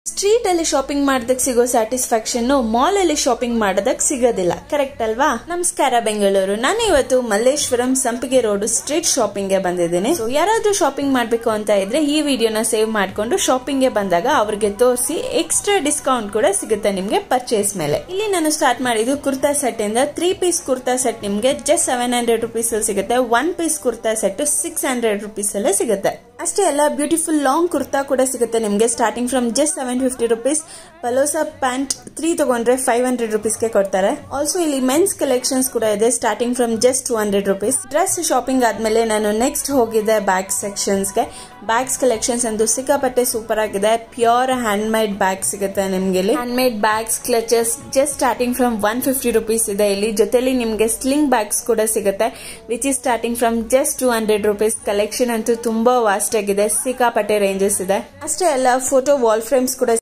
Street ಅಲ್ಲಿ shopping ಮಾಡೋದಕ್ಕೆ ಸಿಗೋ ಸ್ಯಾಟಿಸ್ಫ್ಯಾಕ್ಷನ್ ಮಾಲ್ ಅಲ್ಲಿ ಶಾಪಿಂಗ್ ಮಾಡೋದಕ್ಕೆ ಸಿಗೋದಿಲ್ಲ. ಕರೆಕ್ಟ್ ಅಲ್ವಾ? ನಮಸ್ಕಾರ ಬೆಂಗಳೂರು. ನಾನು ಇವತ್ತು ಮಲ್ಲೇಶ್ವರಂ ಸಂಪಿಗೆ ರೋಡ್ ಸ್ಟ್ರೀಟ್ ಶಾಪಿಂಗ್ ಗೆ ಬಂದಿದ್ದೀನಿ. ಸೊ ಯಾರಾದ್ರೂ ಶಾಪಿಂಗ್ ಮಾಡ್ಬೇಕು ಅಂತ ಇದ್ರೆ ಈ ವಿಡಿಯೋನ ಸೇವ್ ಮಾಡ್ಕೊಂಡು ಶಾಪಿಂಗ್ ಗೆ ಬಂದಾಗ ಅವ್ರಿಗೆ ತೋರಿಸಿ ಎಕ್ಸ್ಟ್ರಾ ಡಿಸ್ಕೌಂಟ್ ಕೂಡ ಸಿಗುತ್ತೆ ನಿಮ್ಗೆ ಪರ್ಚೇಸ್ ಮೇಲೆ. ಇಲ್ಲಿ ನಾನು ಸ್ಟಾರ್ಟ್ ಮಾಡಿದ್ದು ಕುರ್ತಾ ಸೆಟ್ ಇಂದ. 3 ಪೀಸ್ ಕುರ್ತಾ ಸೆಟ್ ನಿಮ್ಗೆ ಜಸ್ಟ್ 700 rupees ಅಲ್ಲಿ ಸಿಗುತ್ತೆ. 1 ಪೀಸ್ ಕುರ್ತಾ ಸೆಟ್ 600 rupees ಅಲ್ಲೇ ಸಿಗುತ್ತೆ. ಅಷ್ಟೇ ಅಲ್ಲ, ಬ್ಯೂಟಿಫುಲ್ ಲಾಂಗ್ ಕುರ್ತಾ ಕೂಡ ಸಿಗುತ್ತೆ ನಿಮ್ಗೆ starting from just 750 rupees. Palazzo pant 3 ತಗೊಂಡ್ರೆ 500 rupees ಗೆ ಕೊಡ್ತಾರೆ. ಆಲ್ಸೋ ಇಲ್ಲಿ ಮೆನ್ಸ್ ಕಲೆಕ್ಷನ್ಸ್ ಕೂಡ ಇದೆ starting from just 200 rupees. Dress shopping ಆದ್ಮೇಲೆ ನಾನು ನೆಕ್ಸ್ಟ್ ಹೋಗಿದ್ದೆ ಬ್ಯಾಗ್ ಸೆಕ್ಷನ್ಸ್ ಗೆ. ಬ್ಯಾಗ್ಸ್ ಕಲೆಕ್ಷನ್ಸ್ ಅಂತೂ ಸಿಕ್ಕಾಪಟ್ಟೆ ಸೂಪರ್ ಆಗಿದೆ. ಪ್ಯೂರ್ ಹ್ಯಾಂಡ್ ಮೇಡ್ ಬ್ಯಾಗ್ ಸಿಗುತ್ತೆ ನಿಮ್ಗೆ ಇಲ್ಲಿ. Hand made bags clutches just starting from 150 rupees ಇದೆ ಇಲ್ಲಿ. ಜೊತೆಲಿ ನಿಮ್ಗೆ ಸ್ಲಿಂಗ್ ಬ್ಯಾಗ್ಸ್ ಕೂಡ ಸಿಗುತ್ತೆ which is starting from just 200 rupees. Collection ಅಂತೂ ತುಂಬಾ ವಾಸ್ಟ್ ಆಗಿದೆ, ಸಿಕ್ಕಾಪಟ್ಟೆ ರೇಂಜಸ್ ಇದೆ. ಅಷ್ಟೇ ಅಲ್ಲ, ಫೋಟೋ ವಾಲ್ ಫ್ರೇಮ್ಸ್